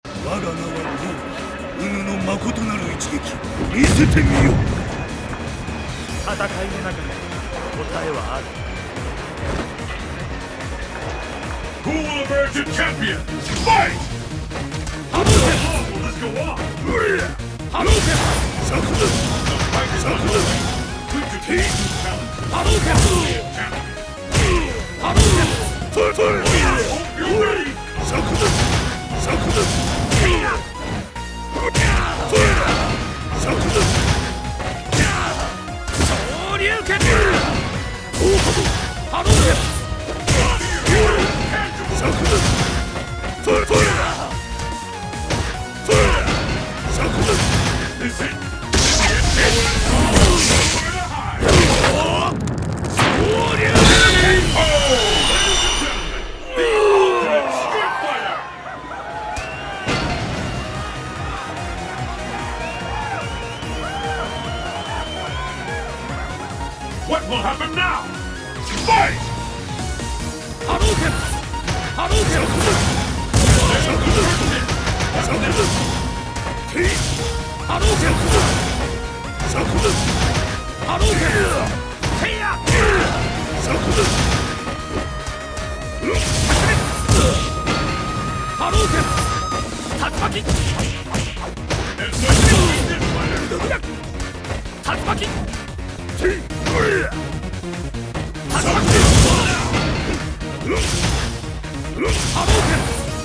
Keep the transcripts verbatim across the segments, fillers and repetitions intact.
我が名はウヌの誠なる一撃見せてみよう。 戦いの中で答えはある。 Who will emerge a champion? Fight! How long will this go on? Hadouken! Sakura! Sakura! Hadouken! Hadouken! Hadouken! Fire! Hope you're ready! Sakura! Sakura! Fire! Sakura! Shoryuken! Hadouken! Sakura! Fire! Fire! Fire! Sakura! Is it? What will happen now? Fight! Hadouken! Hadouken! Sakura! Sakura! Hadouken! Sakura! Hadouken! Sakura! Hadouken! Tatsumaki! Tatsumaki! Hadouken!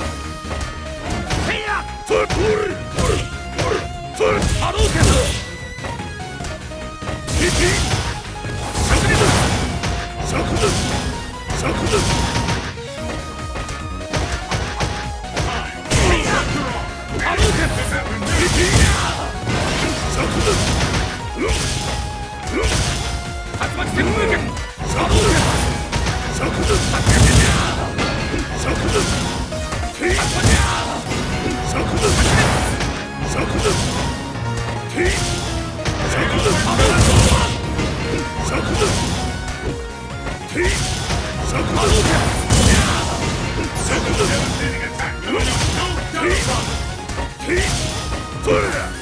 Hadouken! Sakura! Sakura! Hadouken! Sakura! Tatsumaki Senmugen! Hadouken! Sakura! Sakura! Sakura! Sakura! Sakura! Sakura! Sakura! Sakura! Devastating attack! No, no, no, no, no. Fire!